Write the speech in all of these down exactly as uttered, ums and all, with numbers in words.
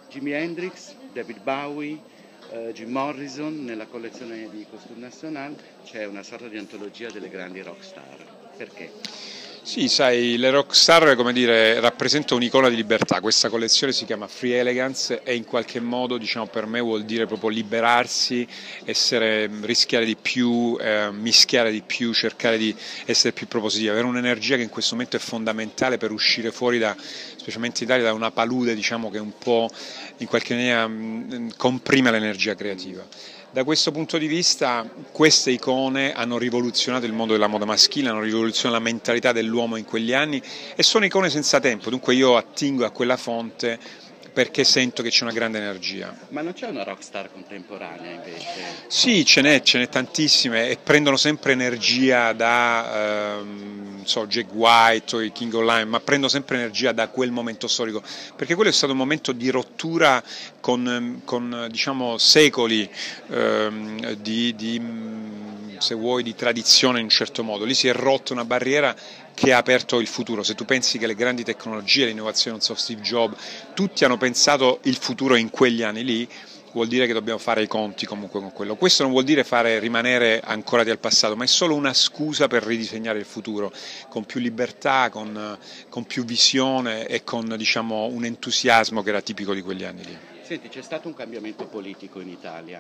Jimi Hendrix, David Bowie, eh, Jim Morrison. Nella collezione di Costume National c'è una sorta di antologia delle grandi rock star. Perché? Sì, sai, le rockstar, come dire, rappresentano un'icona di libertà. Questa collezione si chiama Free Elegance e in qualche modo, diciamo, per me vuol dire proprio liberarsi, essere, rischiare di più, eh, mischiare di più, cercare di essere più propositivi, avere un'energia che in questo momento è fondamentale per uscire fuori da, specialmente in Italia, da una palude, diciamo, che un po' in qualche maniera mh, comprime l'energia creativa. Da questo punto di vista queste icone hanno rivoluzionato il mondo della moda maschile, hanno rivoluzionato la mentalità dell'uomo in quegli anni e sono icone senza tempo, dunque io attingo a quella fonte perché sento che c'è una grande energia. Ma non c'è una rockstar contemporanea invece? Sì, ce n'è, ce n'è tantissime e prendono sempre energia da ehm, so, Jack White o i King of Lion, ma prendono sempre energia da quel momento storico, perché quello è stato un momento di rottura con, con diciamo, secoli ehm, di, di, se vuoi, di tradizione in un certo modo. Lì si è rotta una barriera che ha aperto il futuro. Se tu pensi che le grandi tecnologie, l'innovazione, non so, Steve Jobs, tutti hanno pensato il futuro in quegli anni lì, vuol dire che dobbiamo fare i conti comunque con quello. Questo non vuol dire fare rimanere ancorati al passato, ma è solo una scusa per ridisegnare il futuro con più libertà, con, con più visione e con, diciamo, un entusiasmo che era tipico di quegli anni lì. Senti, c'è stato un cambiamento politico in Italia.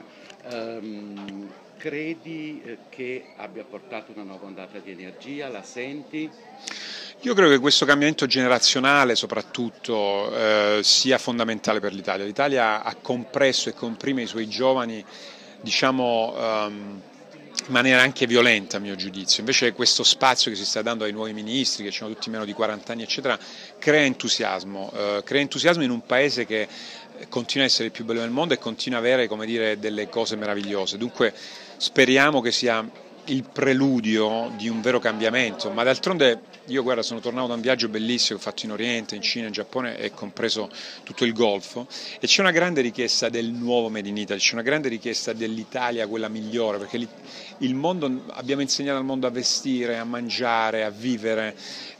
Um, credi eh, che abbia portato una nuova ondata di energia? La senti? Io credo che questo cambiamento generazionale soprattutto eh, sia fondamentale per l'Italia. L'Italia ha compresso e comprime i suoi giovani, diciamo, um, in maniera anche violenta a mio giudizio. Invece questo spazio che si sta dando ai nuovi ministri, che hanno tutti meno di quaranta anni, eccetera, crea entusiasmo, eh, crea entusiasmo in un paese che continua a essere il più bello del mondo e continua a avere, come dire, delle cose meravigliose. Dunque speriamo che sia il preludio di un vero cambiamento, ma d'altronde io guarda sono tornato da un viaggio bellissimo che ho fatto in Oriente, in Cina, in Giappone e compreso tutto il Golfo e c'è una grande richiesta del nuovo Made in Italy, c'è una grande richiesta dell'Italia quella migliore, perché il mondo, abbiamo insegnato al mondo a vestire, a mangiare, a vivere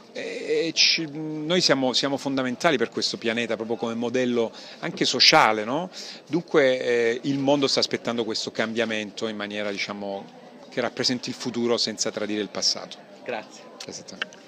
e ci, noi siamo, siamo fondamentali per questo pianeta proprio come modello anche sociale, no? Dunque eh, il mondo sta aspettando questo cambiamento in maniera, diciamo, che rappresenti il futuro senza tradire il passato. Grazie. Grazie a te.